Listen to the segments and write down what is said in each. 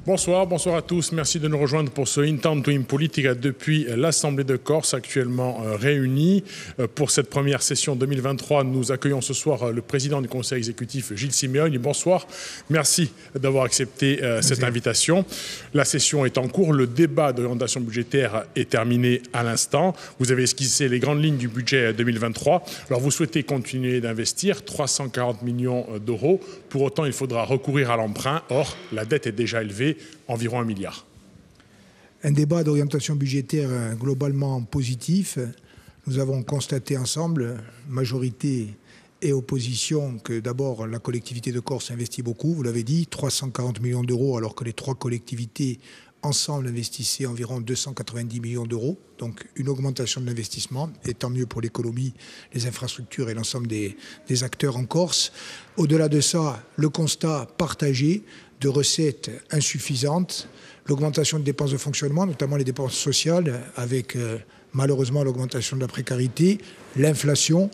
Bonsoir à tous. Merci de nous rejoindre pour ce Intanto in Politica depuis l'Assemblée de Corse, actuellement réunie. Pour cette première session 2023, nous accueillons ce soir le président du Conseil exécutif, Gilles Simeoni. Bonsoir. Merci d'avoir accepté cette invitation. La session est en cours. Le débat d'orientation budgétaire est terminé à l'instant. Vous avez esquissé les grandes lignes du budget 2023. Alors, vous souhaitez continuer d'investir 340 millions d'euros. Pour autant, il faudra recourir à l'emprunt. Or, la dette est déjà élevée, environ 1 milliard. Un débat d'orientation budgétaire globalement positif. Nous avons constaté ensemble, majorité et opposition, que d'abord la collectivité de Corse investit beaucoup, vous l'avez dit, 340 millions d'euros, alors que les trois collectivités ensemble investissaient environ 290 millions d'euros. Donc une augmentation de l'investissement, et tant mieux pour l'économie, les infrastructures et l'ensemble des acteurs en Corse. Au-delà de ça, le constat partagé de recettes insuffisantes, l'augmentation de dépenses de fonctionnement, notamment les dépenses sociales, avec malheureusement l'augmentation de la précarité, l'inflation,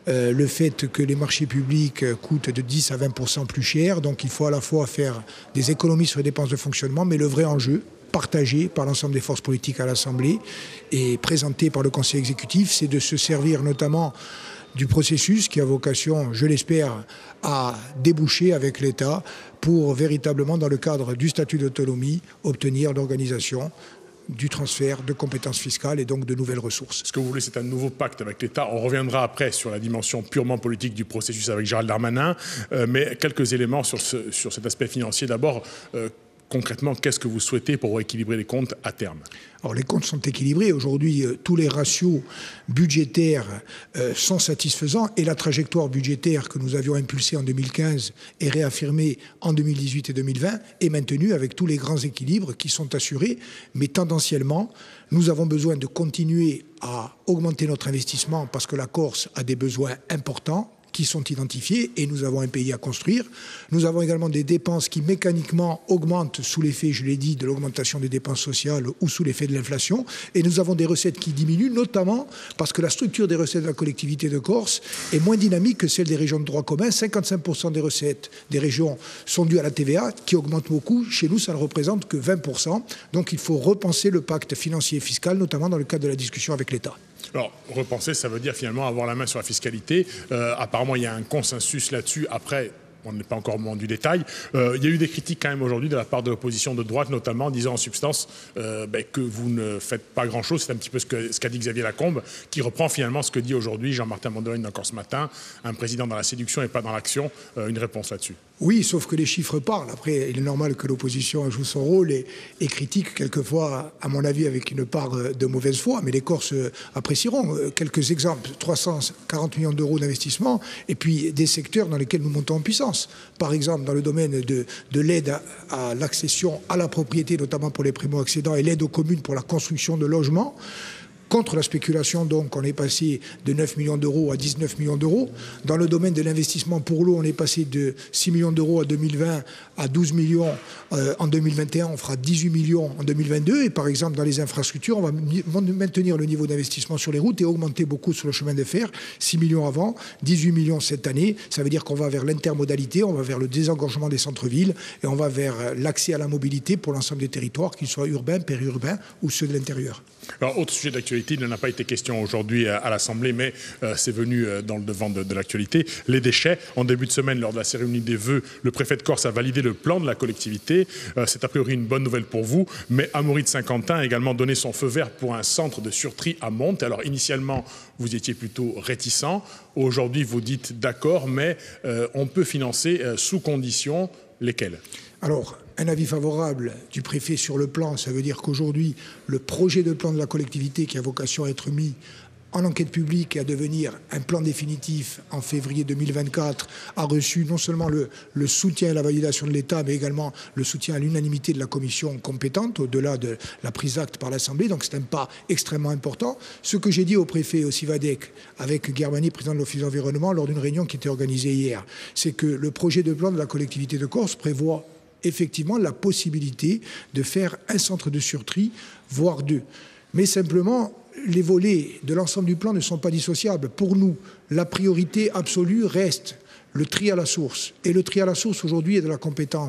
le fait que les marchés publics coûtent de 10 à 20% plus cher. Donc il faut à la fois faire des économies sur les dépenses de fonctionnement, mais le vrai enjeu, partagé par l'ensemble des forces politiques à l'Assemblée et présenté par le Conseil exécutif, c'est de se servir notamment du processus qui a vocation, je l'espère, à déboucher avec l'État pour véritablement, dans le cadre du statut d'autonomie, obtenir l'organisation du transfert de compétences fiscales et donc de nouvelles ressources. Ce que vous voulez, c'est un nouveau pacte avec l'État. On reviendra après sur la dimension purement politique du processus avec Gérald Darmanin, mais quelques éléments sur cet aspect financier. D'abord, concrètement, qu'est-ce que vous souhaitez pour équilibrer les comptes à terme ? Alors, les comptes sont équilibrés. Aujourd'hui, tous les ratios budgétaires sont satisfaisants et la trajectoire budgétaire que nous avions impulsée en 2015 et réaffirmée en 2018 et 2020 est maintenue avec tous les grands équilibres qui sont assurés. Mais tendanciellement, nous avons besoin de continuer à augmenter notre investissement parce que la Corse a des besoins importants qui sont identifiés et nous avons un pays à construire. Nous avons également des dépenses qui mécaniquement augmentent sous l'effet, je l'ai dit, de l'augmentation des dépenses sociales ou sous l'effet de l'inflation. Et nous avons des recettes qui diminuent, notamment parce que la structure des recettes de la collectivité de Corse est moins dynamique que celle des régions de droit commun. 55% des recettes des régions sont dues à la TVA, qui augmente beaucoup. Chez nous, ça ne représente que 20%. Donc il faut repenser le pacte financier et fiscal, notamment dans le cadre de la discussion avec l'État. Alors, repenser, ça veut dire finalement avoir la main sur la fiscalité. Apparemment, il y a un consensus là-dessus. Après, on n'est pas encore au moment du détail. Il y a eu des critiques quand même aujourd'hui de la part de l'opposition de droite, notamment en disant en substance que vous ne faites pas grand-chose. C'est un petit peu ce qu'a dit Xavier Lacombe, qui reprend finalement ce que dit aujourd'hui Jean-Martin Mondolène encore ce matin, un président dans la séduction et pas dans l'action. Une réponse là-dessus. Oui, sauf que les chiffres parlent. Après, il est normal que l'opposition joue son rôle et critique quelquefois, à mon avis, avec une part de mauvaise foi. Mais les Corses apprécieront. Quelques exemples, 340 millions d'euros d'investissement et puis des secteurs dans lesquels nous montons en puissance. Par exemple, dans le domaine de l'aide à l'accession à la propriété, notamment pour les primo-accédants, et l'aide aux communes pour la construction de logements. Contre la spéculation, donc, on est passé de 9 millions d'euros à 19 millions d'euros. Dans le domaine de l'investissement pour l'eau, on est passé de 6 millions d'euros en 2020 à 12 millions en 2021. On fera 18 millions en 2022. Et par exemple, dans les infrastructures, on va maintenir le niveau d'investissement sur les routes et augmenter beaucoup sur le chemin de fer. 6 millions avant, 18 millions cette année. Ça veut dire qu'on va vers l'intermodalité, on va vers le désengorgement des centres-villes et on va vers l'accès à la mobilité pour l'ensemble des territoires, qu'ils soient urbains, périurbains ou ceux de l'intérieur. Alors, autre sujet d'actualité, il n'en a pas été question aujourd'hui à l'Assemblée, mais c'est venu dans le devant de l'actualité. Les déchets. En début de semaine, lors de la cérémonie des vœux, le préfet de Corse a validé le plan de la collectivité. C'est a priori une bonne nouvelle pour vous, mais Amaury de Saint-Quentin a également donné son feu vert pour un centre de surtri à Monte. Alors, initialement, vous étiez plutôt réticent. Aujourd'hui, vous dites d'accord, mais on peut financer sous conditions. Lesquelles ? Alors, un avis favorable du préfet sur le plan, ça veut dire qu'aujourd'hui, le projet de plan de la collectivité qui a vocation à être mis en enquête publique et à devenir un plan définitif en février 2024 a reçu non seulement le soutien et la validation de l'État, mais également le soutien à l'unanimité de la commission compétente, au-delà de la prise d'acte par l'Assemblée. Donc c'est un pas extrêmement important. Ce que j'ai dit au préfet, au CIVADEC, avec Germani, président de l'Office d'environnement, lors d'une réunion qui était organisée hier, c'est que le projet de plan de la collectivité de Corse prévoit effectivement la possibilité de faire un centre de surtri, voire deux. Mais simplement, les volets de l'ensemble du plan ne sont pas dissociables. Pour nous, la priorité absolue reste le tri à la source. Et le tri à la source, aujourd'hui, est de la compétence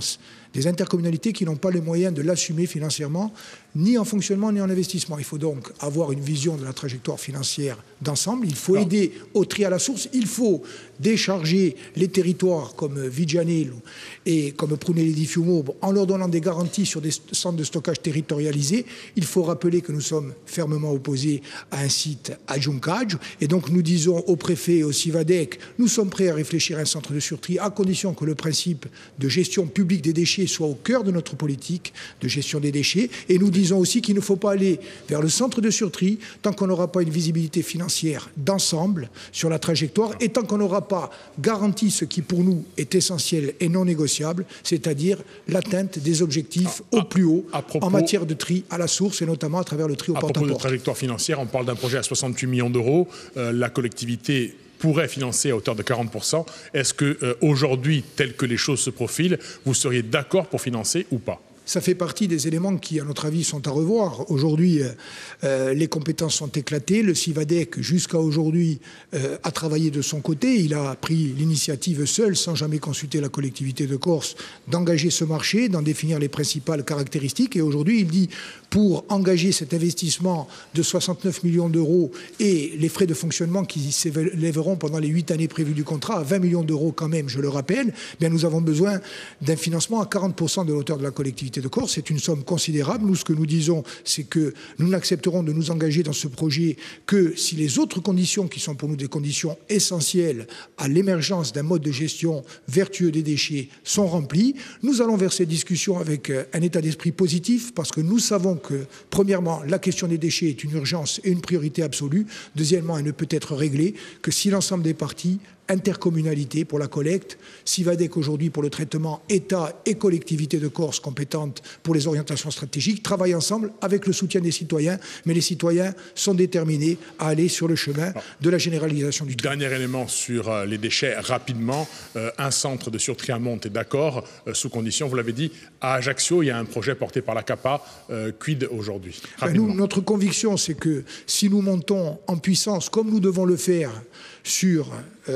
des intercommunalités qui n'ont pas les moyens de l'assumer financièrement, ni en fonctionnement, ni en investissement. Il faut donc avoir une vision de la trajectoire financière d'ensemble. Il faut aider au tri à la source. Il faut décharger les territoires comme Vigianello et comme Prunelli di Fiumo en leur donnant des garanties sur des centres de stockage territorialisés. Il faut rappeler que nous sommes fermement opposés à un site à Giuncaggio. Et donc nous disons au préfet et au Civadec, nous sommes prêts à réfléchir à un centre de surtri à condition que le principe de gestion publique des déchets soit au cœur de notre politique de gestion des déchets. Et nous disons aussi qu'il ne faut pas aller vers le centre de surtri tant qu'on n'aura pas une visibilité financière d'ensemble sur la trajectoire et tant qu'on n'aura pas garanti ce qui pour nous est essentiel et non négociable, c'est-à-dire l'atteinte des objectifs au plus haut en matière de tri à la source et notamment à travers le tri au porte-à-porte. À propos de trajectoire financière, on parle d'un projet à 68 millions d'euros. La collectivité pourrait financer à hauteur de 40%. Est-ce qu'aujourd'hui, tel que les choses se profilent, vous seriez d'accord pour financer ou pas ? Ça fait partie des éléments qui, à notre avis, sont à revoir. Aujourd'hui, les compétences sont éclatées. Le Civadec, jusqu'à aujourd'hui, a travaillé de son côté. Il a pris l'initiative seul, sans jamais consulter la collectivité de Corse, d'engager ce marché, d'en définir les principales caractéristiques. Et aujourd'hui, il dit, pour engager cet investissement de 69 millions d'euros et les frais de fonctionnement qui s'élèveront pendant les 8 années prévues du contrat à 20 millions d'euros quand même, je le rappelle, bien nous avons besoin d'un financement à 40% de l'auteur de la collectivité de Corse. C'est une somme considérable. Nous, ce que nous disons, c'est que nous n'accepterons de nous engager dans ce projet que si les autres conditions, qui sont pour nous des conditions essentielles à l'émergence d'un mode de gestion vertueux des déchets, sont remplies. Nous allons vers cette discussion avec un état d'esprit positif parce que nous savons que, premièrement, la question des déchets est une urgence et une priorité absolue. Deuxièmement, elle ne peut être réglée que si l'ensemble des parties, intercommunalité pour la collecte, Civadec aujourd'hui pour le traitement, État et collectivités de Corse compétentes pour les orientations stratégiques, travaillent ensemble avec le soutien des citoyens, mais les citoyens sont déterminés à aller sur le chemin de la généralisation du tri. Dernier élément sur les déchets, rapidement, un centre de surtri à Monte est d'accord, sous condition, vous l'avez dit, à Ajaccio, il y a un projet porté par la CAPA, quid aujourd'hui? Nous, notre conviction, c'est que si nous montons en puissance, comme nous devons le faire, sur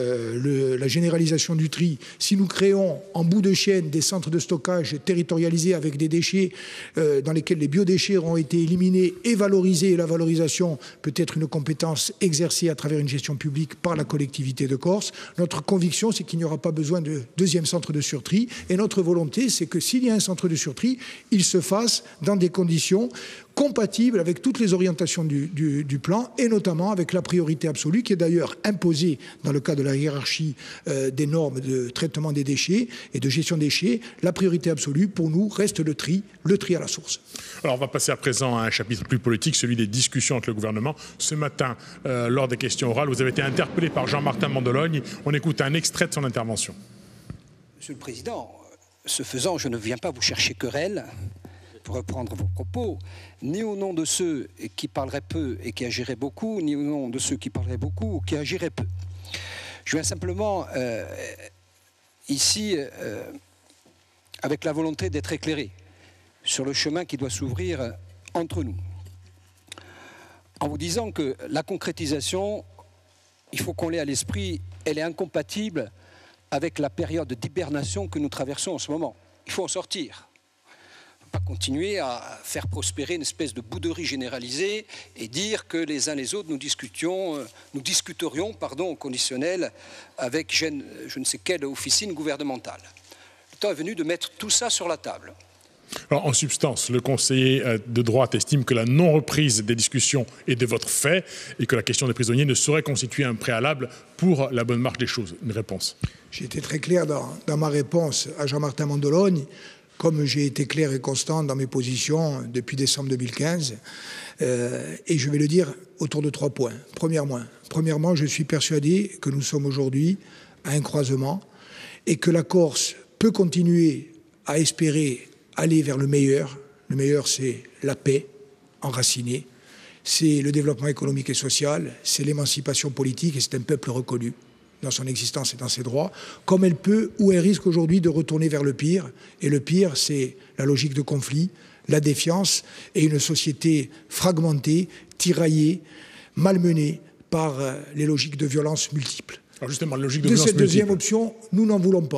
la généralisation du tri, si nous créons en bout de chaîne des centres de stockage territorialisés avec des déchets dans lesquels les biodéchets auront été éliminés et valorisés, et la valorisation peut être une compétence exercée à travers une gestion publique par la collectivité de Corse, notre conviction, c'est qu'il n'y aura pas besoin de deuxième centre de surtri. Et notre volonté, c'est que s'il y a un centre de surtri, il se fasse dans des conditions compatible avec toutes les orientations du plan et notamment avec la priorité absolue qui est d'ailleurs imposée dans le cadre de la hiérarchie des normes de traitement des déchets et de gestion des déchets. La priorité absolue pour nous reste le tri à la source. Alors on va passer à présent à un chapitre plus politique, celui des discussions avec le gouvernement. Ce matin, lors des questions orales, vous avez été interpellé par Jean-Martin Mandologne. On écoute un extrait de son intervention. Monsieur le Président, ce faisant, je ne viens pas vous chercher querelle, pour reprendre vos propos, ni au nom de ceux qui parleraient peu et qui agiraient beaucoup, ni au nom de ceux qui parleraient beaucoup ou qui agiraient peu. Je viens simplement ici avec la volonté d'être éclairé sur le chemin qui doit s'ouvrir entre nous. En vous disant que la concrétisation, il faut qu'on l'ait à l'esprit, elle est incompatible avec la période d'hibernation que nous traversons en ce moment. Il faut en sortir. Pas continuer à faire prospérer une espèce de bouderie généralisée et dire que les uns les autres nous discuterions au conditionnel avec je ne sais quelle officine gouvernementale. Le temps est venu de mettre tout ça sur la table. Alors, en substance, le conseiller de droite estime que la non-reprise des discussions est de votre fait et que la question des prisonniers ne saurait constituer un préalable pour la bonne marche des choses. Une réponse? J'ai été très clair dans ma réponse à Jean-Martin Mandologne, comme j'ai été clair et constant dans mes positions depuis décembre 2015. Et je vais le dire autour de 3 points. Premièrement, je suis persuadé que nous sommes aujourd'hui à un croisement et que la Corse peut continuer à espérer aller vers le meilleur. Le meilleur, c'est la paix enracinée, c'est le développement économique et social, c'est l'émancipation politique et c'est un peuple reconnu dans son existence et dans ses droits, comme elle peut ou elle risque aujourd'hui de retourner vers le pire. Et le pire, c'est la logique de conflit, la défiance et une société fragmentée, tiraillée, malmenée par les logiques de violence multiples. Alors justement, la logique de violence cette deuxième multiple. option, nous n'en voulons pas.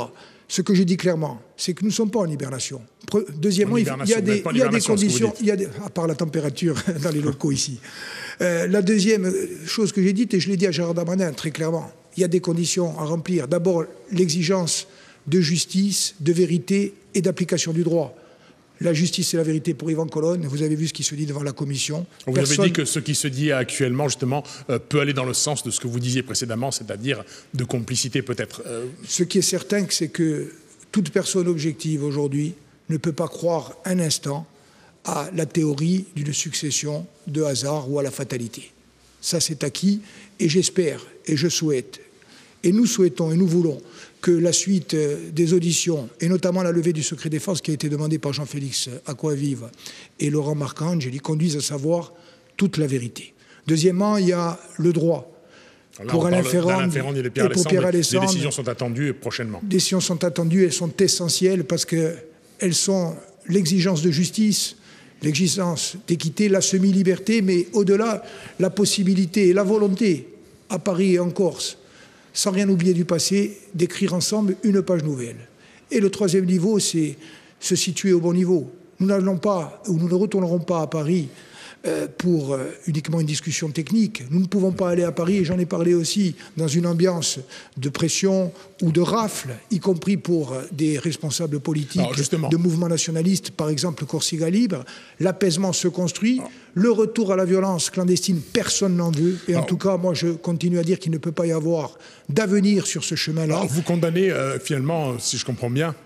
Ce que j'ai dit clairement, c'est que nous ne sommes pas en hibernation. Deuxièmement, il y a des conditions, à part la température dans les locaux ici. La deuxième chose que j'ai dite, et je l'ai dit à Gérald Darmanin très clairement, il y a des conditions à remplir. D'abord, l'exigence de justice, de vérité et d'application du droit. La justice et la vérité pour Yvan Colonne. Vous avez vu ce qui se dit devant la commission. Vous avez dit que ce qui se dit actuellement, justement, peut aller dans le sens de ce que vous disiez précédemment, c'est-à-dire de complicité peut-être. Ce qui est certain, c'est que toute personne objective aujourd'hui ne peut pas croire un instant à la théorie d'une succession de hasard ou à la fatalité. Ça, c'est acquis, et j'espère, et je souhaite, et nous souhaitons, et nous voulons, que la suite des auditions, et notamment la levée du secret défense qui a été demandée par Jean-Félix Acquavive et Laurent Marcangeli, conduise à savoir toute la vérité. Deuxièmement, il y a le droit. Pour Alain Ferrand et pour Pierre Alessandre, les décisions sont attendues prochainement. Les décisions sont attendues, elles sont essentielles parce qu'elles sont l'exigence de justice, l'exigence d'équité, la semi-liberté, mais au-delà, la possibilité et la volonté, à Paris et en Corse, sans rien oublier du passé, d'écrire ensemble une page nouvelle. Et le troisième niveau, c'est se situer au bon niveau. Nous n'allons pas, ou nous ne retournerons pas à Paris pour uniquement une discussion technique. Nous ne pouvons pas aller à Paris, et j'en ai parlé aussi, dans une ambiance de pression ou de rafle, y compris pour des responsables politiques de mouvements nationalistes, par exemple Corsica Libre. L'apaisement se construit. Le retour à la violence clandestine, personne n'en veut. Et en tout cas, moi, je continue à dire qu'il ne peut pas y avoir d'avenir sur ce chemin-là. Vous condamnez, finalement, si je comprends bien,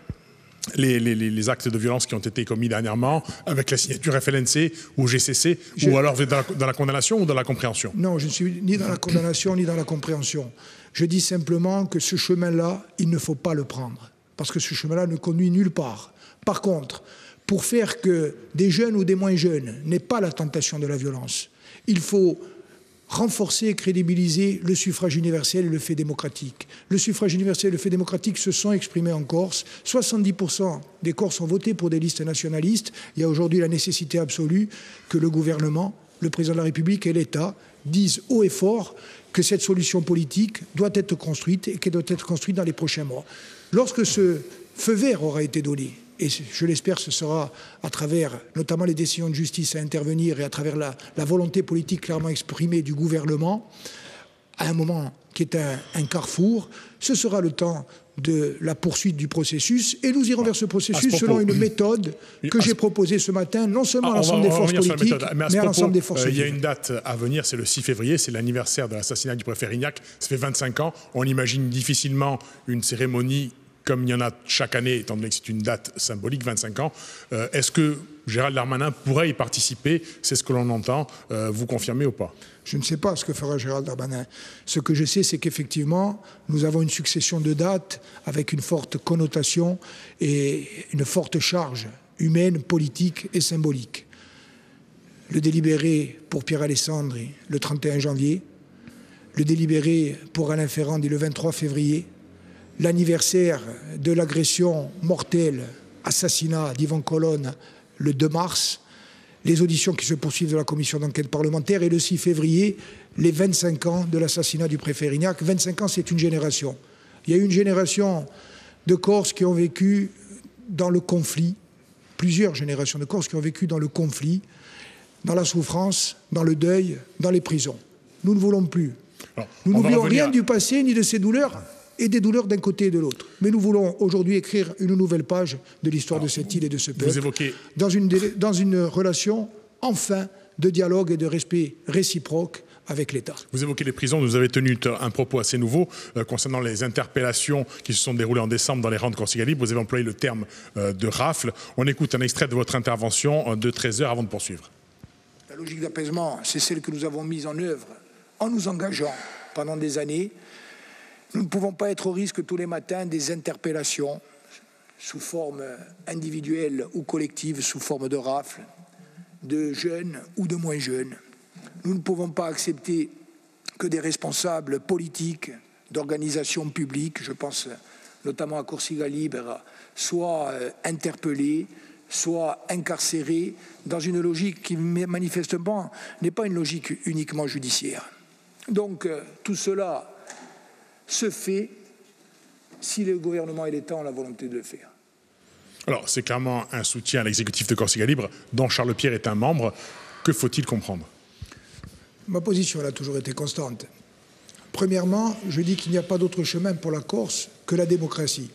les actes de violence qui ont été commis dernièrement avec la signature FLNC ou GCC, ou alors dans la condamnation ou dans la compréhension? Non, je ne suis ni dans la condamnation ni dans la compréhension. Je dis simplement que ce chemin-là, il ne faut pas le prendre, parce que ce chemin-là ne conduit nulle part. Par contre, pour faire que des jeunes ou des moins jeunes n'aient pas la tentation de la violence, il faut renforcer et crédibiliser le suffrage universel et le fait démocratique. Le suffrage universel et le fait démocratique se sont exprimés en Corse. 70% des Corses ont voté pour des listes nationalistes. Il y a aujourd'hui la nécessité absolue que le gouvernement, le président de la République et l'État disent haut et fort que cette solution politique doit être construite et qu'elle doit être construite dans les prochains mois. Lorsque ce feu vert aura été donné, et je l'espère, ce sera à travers notamment les décisions de justice à intervenir et à travers la volonté politique clairement exprimée du gouvernement, à un moment qui est un carrefour, ce sera le temps de la poursuite du processus, et nous irons vers ce processus selon une méthode que j'ai proposée ce matin, non seulement à l'ensemble des forces politiques, mais à l'ensemble des forces vives. Il y a une date à venir, c'est le 6 février, c'est l'anniversaire de l'assassinat du préfet Rignac, ça fait 25 ans, on imagine difficilement une cérémonie comme il y en a chaque année, étant donné que c'est une date symbolique, 25 ans. Est-ce que Gérald Darmanin pourrait y participer? C'est ce que l'on entend. Vous confirmez ou pas? Je ne sais pas ce que fera Gérald Darmanin. Ce que je sais, c'est qu'effectivement, nous avons une succession de dates avec une forte connotation et une forte charge humaine, politique et symbolique. Le délibéré pour Pierre Alessandre, le 31 janvier. Le délibéré pour Alain Ferrand, le 23 février. L'anniversaire de l'agression mortelle, assassinat d'Yvan Colonne, le 2 mars, les auditions qui se poursuivent de la commission d'enquête parlementaire, et le 6 février, les 25 ans de l'assassinat du préfet Rignac. 25 ans, c'est une génération. Il y a eu une génération de Corses qui ont vécu dans le conflit, plusieurs générations de Corses qui ont vécu dans le conflit, dans la souffrance, dans le deuil, dans les prisons. Nous ne voulons plus. Nous n'oublions rien du passé ni de ces douleurs, et des douleurs d'un côté et de l'autre. Mais nous voulons aujourd'hui écrire une nouvelle page de l'histoire de cette île et de ce peuple, dans une relation, enfin, de dialogue et de respect réciproque avec l'État. Vous évoquez les prisons, vous avez tenu un propos assez nouveau concernant les interpellations qui se sont déroulées en décembre dans les rangs de Corsica Libre. Vous avez employé le terme de rafle. On écoute un extrait de votre intervention de 13 heures avant de poursuivre. La logique d'apaisement, c'est celle que nous avons mise en œuvre en nous engageant pendant des années. Nous ne pouvons pas être au risque tous les matins des interpellations sous forme individuelle ou collective, sous forme de rafle, de jeunes ou de moins jeunes. Nous ne pouvons pas accepter que des responsables politiques, d'organisations publiques, je pense notamment à Corsica Libre, soient interpellés, soient incarcérés dans une logique qui manifestement n'est pas une logique uniquement judiciaire. Donc tout cela se fait si le gouvernement et l'État ont la volonté de le faire. Alors, c'est clairement un soutien à l'exécutif de Corsica Libre, dont Charles Pierre est un membre. Que faut-il comprendre? Ma position elle a toujours été constante. Premièrement, je dis qu'il n'y a pas d'autre chemin pour la Corse que la démocratie.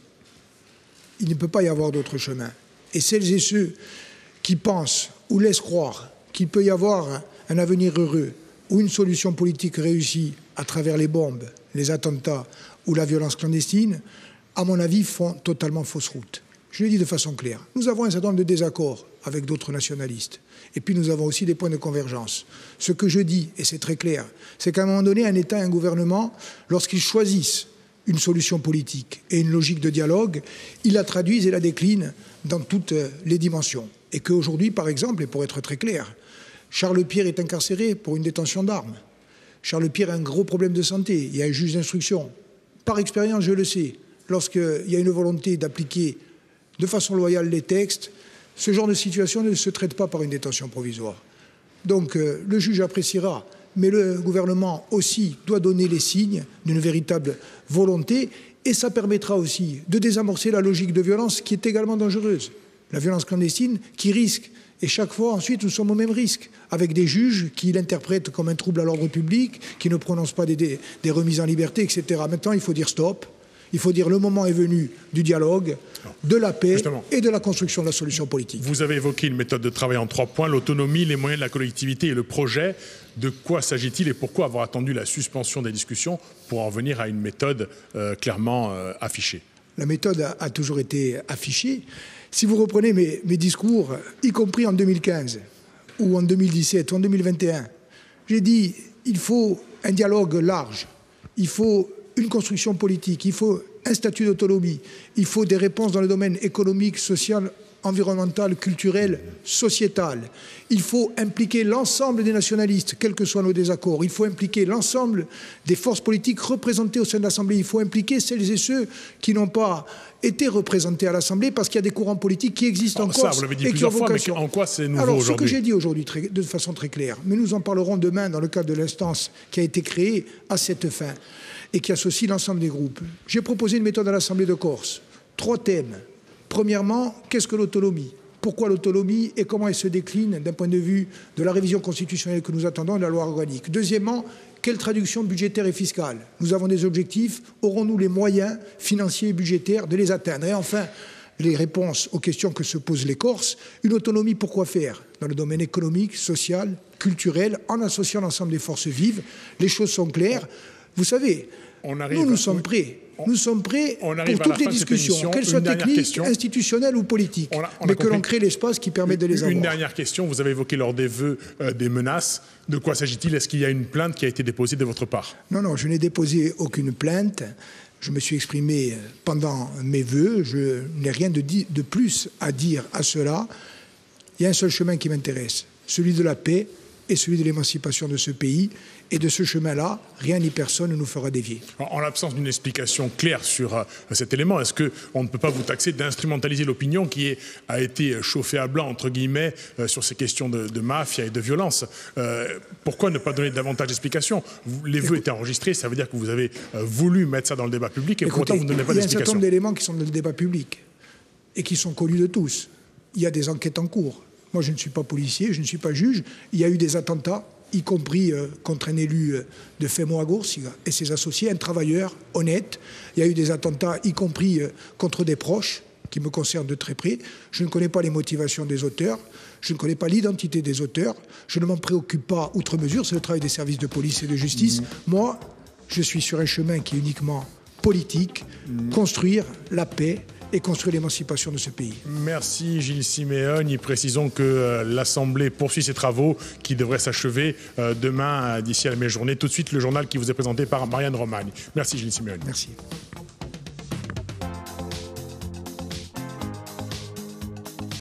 Il ne peut pas y avoir d'autre chemin. Et celles et ceux qui pensent ou laissent croire qu'il peut y avoir un avenir heureux ou une solution politique réussie à travers les bombes, les attentats ou la violence clandestine, à mon avis, font totalement fausse route. Je le dis de façon claire. Nous avons un certain nombre de désaccords avec d'autres nationalistes. Et puis nous avons aussi des points de convergence. Ce que je dis, et c'est très clair, c'est qu'à un moment donné, un État et un gouvernement, lorsqu'ils choisissent une solution politique et une logique de dialogue, ils la traduisent et la déclinent dans toutes les dimensions. Et qu'aujourd'hui, par exemple, et pour être très clair, Charles Pierre est incarcéré pour une détention d'armes. Charles Pierre a un gros problème de santé. Il y a un juge d'instruction. Par expérience, je le sais, lorsqu'il y a une volonté d'appliquer de façon loyale les textes, ce genre de situation ne se traite pas par une détention provisoire. Donc le juge appréciera, mais le gouvernement aussi doit donner les signes d'une véritable volonté et ça permettra aussi de désamorcer la logique de violence qui est également dangereuse. La violence clandestine qui risque, et chaque fois ensuite nous sommes au même risque, avec des juges qui l'interprètent comme un trouble à l'ordre public, qui ne prononcent pas des remises en liberté, etc. Maintenant il faut dire stop. Il faut dire le moment est venu du dialogue, de la paix et de la construction de la solution politique. Vous avez évoqué une méthode de travail en 3 points, l'autonomie, les moyens de la collectivité et le projet. De quoi s'agit-il et pourquoi avoir attendu la suspension des discussions pour en venir à une méthode clairement affichée? La méthode a toujours été affichée. Si vous reprenez mes discours, y compris en 2015 ou en 2017 ou en 2021, j'ai dit il faut un dialogue large, il faut une construction politique, il faut un statut d'autonomie, il faut des réponses dans le domaine économique, social, environnemental, culturel, sociétal. Il faut impliquer l'ensemble des nationalistes, quels que soient nos désaccords. Il faut impliquer l'ensemble des forces politiques représentées au sein de l'Assemblée. Il faut impliquer celles et ceux qui n'ont pas été représentés à l'Assemblée parce qu'il y a des courants politiques qui existent en Corse. Ça, vous l'avez dit plusieurs fois, mais en quoi c'est nouveau aujourd'hui? Alors, ce que j'ai dit aujourd'hui de façon très claire, mais nous en parlerons demain dans le cadre de l'instance qui a été créée à cette fin et qui associe l'ensemble des groupes. J'ai proposé une méthode à l'Assemblée de Corse. 3 thèmes. Premièrement, qu'est-ce que l'autonomie? Pourquoi l'autonomie et comment elle se décline d'un point de vue de la révision constitutionnelle que nous attendons et de la loi organique? Deuxièmement, quelle traduction budgétaire et fiscale? Nous avons des objectifs, aurons-nous les moyens financiers et budgétaires de les atteindre? Et enfin, les réponses aux questions que se posent les Corses. Une autonomie, pourquoi faire? Dans le domaine économique, social, culturel, en associant l'ensemble des forces vives. Les choses sont claires. Vous savez, nous sommes prêts. Nous sommes prêts pour toutes les discussions, qu'elles soient techniques, institutionnelles ou politiques, mais que l'on crée l'espace qui permet de les avoir. Une dernière question, vous avez évoqué lors des vœux des menaces. De quoi s'agit-il? Est-ce qu'il y a une plainte qui a été déposée de votre part? Non, je n'ai déposé aucune plainte. Je me suis exprimé pendant mes vœux. Je n'ai rien de plus à dire à cela. Il y a un seul chemin qui m'intéresse, celui de la paix et celui de l'émancipation de ce pays. Et de ce chemin-là, rien ni personne ne nous fera dévier. En l'absence d'une explication claire sur cet élément, est-ce qu'on ne peut pas vous taxer d'instrumentaliser l'opinion qui a été chauffée à blanc, entre guillemets, sur ces questions de mafia et de violence? Pourquoi ne pas donner davantage d'explications? Les vœux étaient enregistrés, ça veut dire que vous avez voulu mettre ça dans le débat public et pourtant vous ne donnez pas d'explication. Il y a un certain nombre d'éléments qui sont dans le débat public et qui sont connus de tous. Il y a des enquêtes en cours. Moi, je ne suis pas policier, je ne suis pas juge. Il y a eu des attentats, y compris contre un élu de Femo-Agorsiga et ses associés, un travailleur honnête. Il y a eu des attentats, y compris contre des proches, qui me concernent de très près. Je ne connais pas les motivations des auteurs, je ne connais pas l'identité des auteurs, je ne m'en préoccupe pas outre mesure, c'est le travail des services de police et de justice. Moi, je suis sur un chemin qui est uniquement politique, construire la paix et construire l'émancipation de ce pays. Merci Gilles Simeoni. Précisons que l'Assemblée poursuit ses travaux qui devraient s'achever demain d'ici à la mi-journée. Tout de suite, le journal qui vous est présenté par Marianne Romagne. Merci Gilles Simeoni. Merci.